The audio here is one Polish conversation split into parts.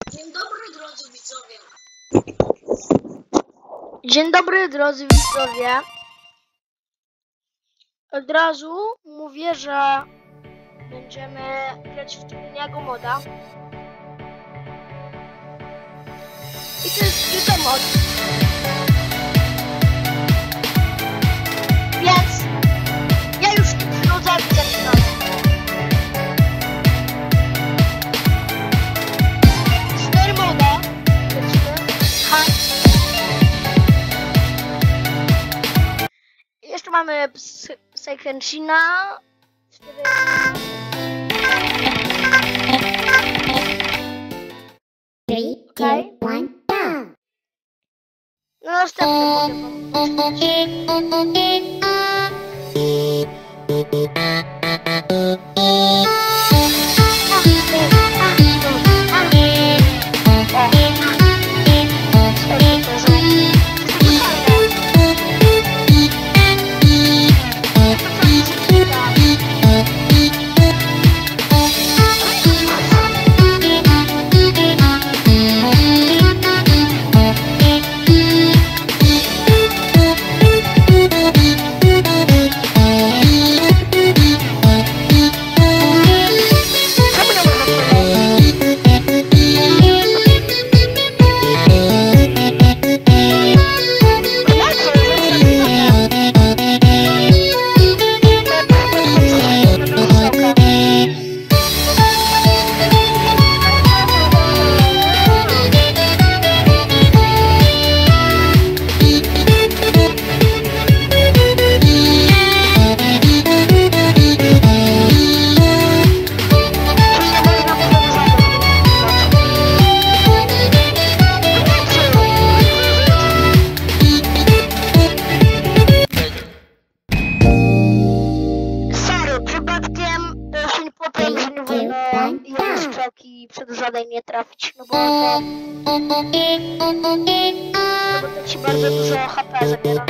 Dzień dobry, drodzy widzowie. Dzień dobry, drodzy widzowie. Od razu mówię, że będziemy grać w trudnego moda. I to jest tylko mod. Więc ja już przychodzę i zaczynam. Cztery moda. Lecimy. Jeszcze mamy Psykenshina. Okay. No następny przedłużonej nie trafić, no bo to ci bardzo dużo HP zabiera.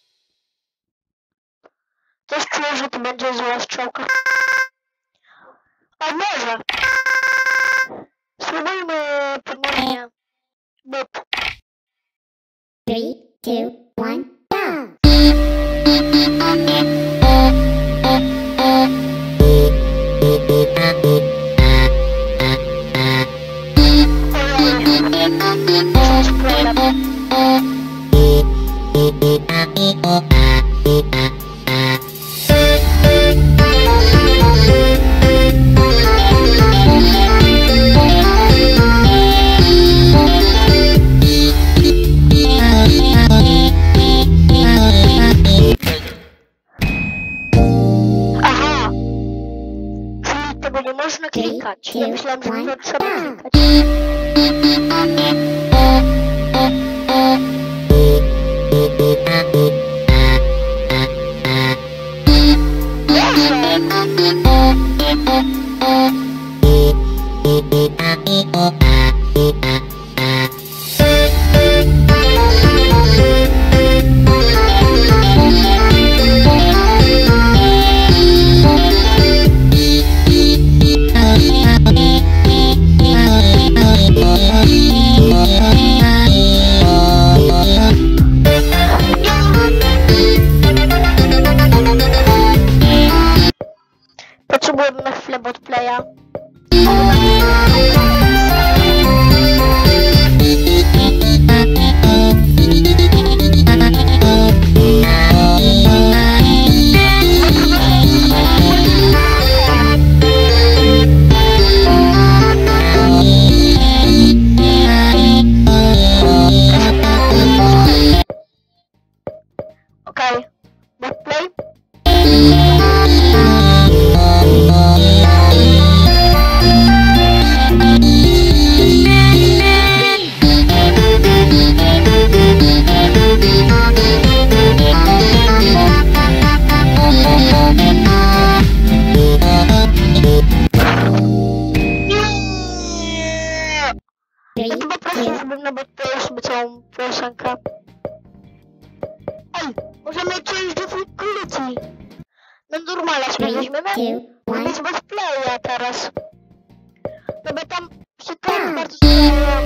Coś czuję, że to będzie zła strzałka. A może? Spróbujmy ponownie. Bot. 3, 2, 1, go! Aha! Czyli tego nie można klikać. Ja myślałem, że to trzeba klikać. Potrzebujemy na chwilę botplaya. Okej, botplay. Ja chyba proszę, żebym na botplayu sobie całą piosenkę. Ej, możemy przejść do kolizji. No normalnie sobie 3, weźmiemy. 2, 1, Bez botplaya teraz. No bo tam się kończy bardzo dużo.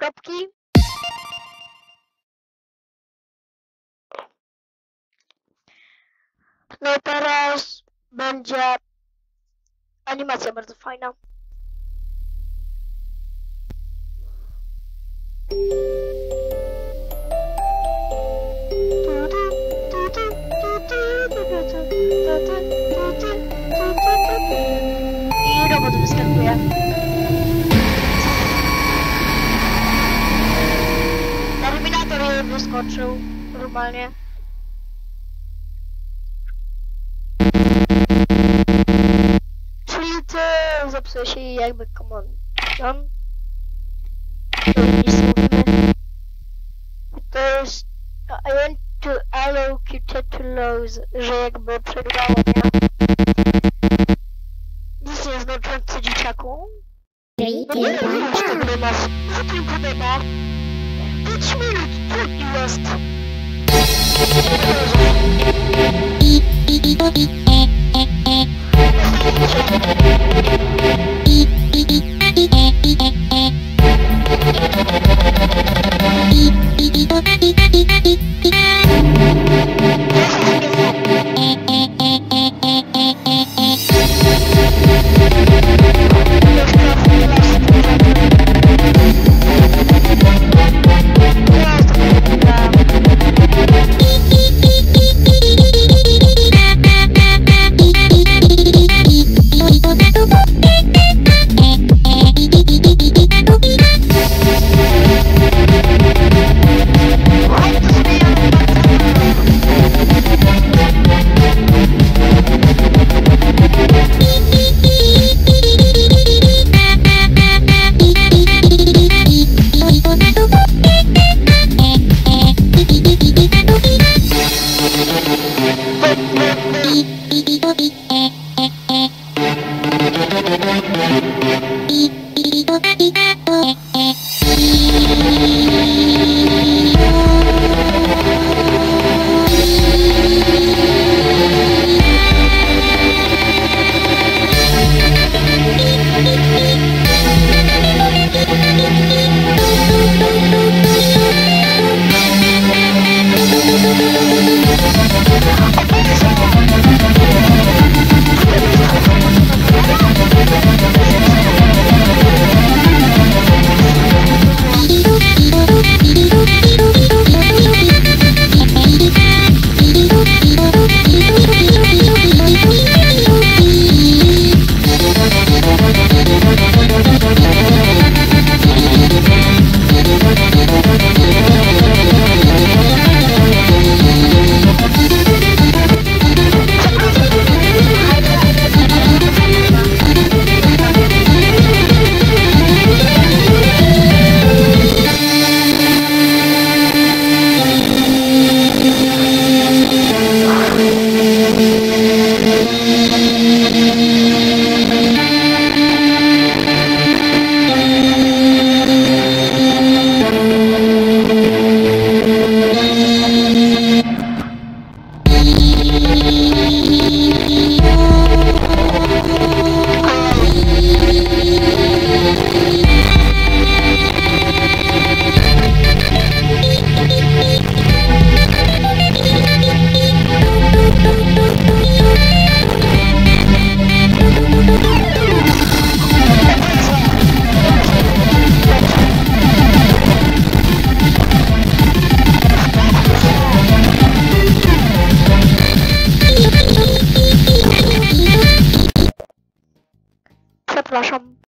kropki. No i teraz będzie animacja bardzo fajna. I robot wyskakuje. Terminator wyskoczył normalnie. Czyli ty zepsuje się jakby command. Nic mówimy. To jest I want to allow Q to lose, że jakby przegrała, nie? Nic nie znaczące dzieciaku. 3, No 2, nie 1, rozumiesz go! tego masz. Co tu podoba? 5 minut, trudny jest.